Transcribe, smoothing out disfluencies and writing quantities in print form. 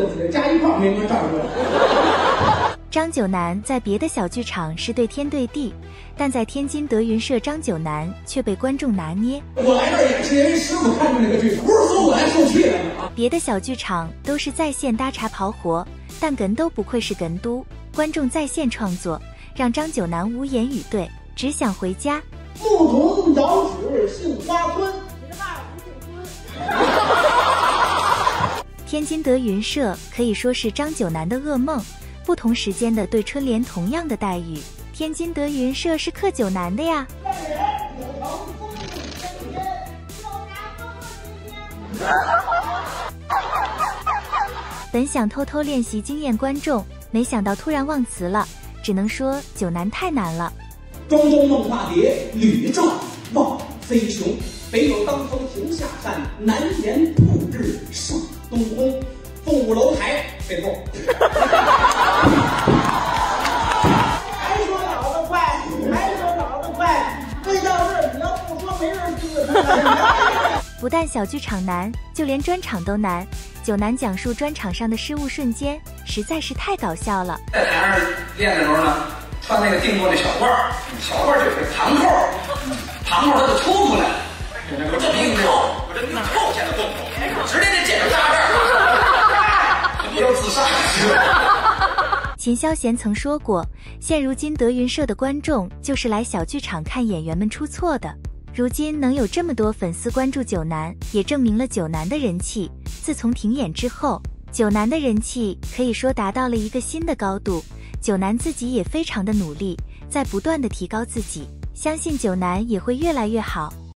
起来，加一块没人照顾。 张九南在别的小剧场是对天对地，但在天津德云社张九南却被观众拿捏。 我来这儿演是因为师傅看中这个剧，不是说我来受气来的啊。 别的小剧场都是在线搭茶刨活，但哏都不愧是哏都，观众在线创作，让张九南无言以对，只想回家。 牧童遥指杏花村， 天津德云社可以说是张九南的噩梦，不同时间的对春联同样的待遇。天津德云社是克九南的呀。本想偷偷练习惊艳观众，没想到突然忘词了，只能说九南太难了。 庄周梦化蝶，屡照望飞琼。北有当风停下山，南沿铺日上东空。凤舞楼台背后。还说脑子快，还说脑子快，这到这儿你要不说没人听得出来。 不但小剧场难，就连专场都难。九南讲述专场上的失误瞬间，实在是太搞笑了。 在台上练的时候呢，穿那个定做的小褂儿，小褂儿就是堂扣，堂扣它就抽出来了。我这么一扣，我这扣下的动作，直接这剪子扎这儿，不要自杀。 秦霄贤曾说过，现如今德云社的观众就是来小剧场看演员们出错的。如今能有这么多粉丝关注九南，也证明了九南的人气。自从停演之后，九南的人气可以说达到了一个新的高度。九南自己也非常的努力，在不断的提高自己，相信九南也会越来越好。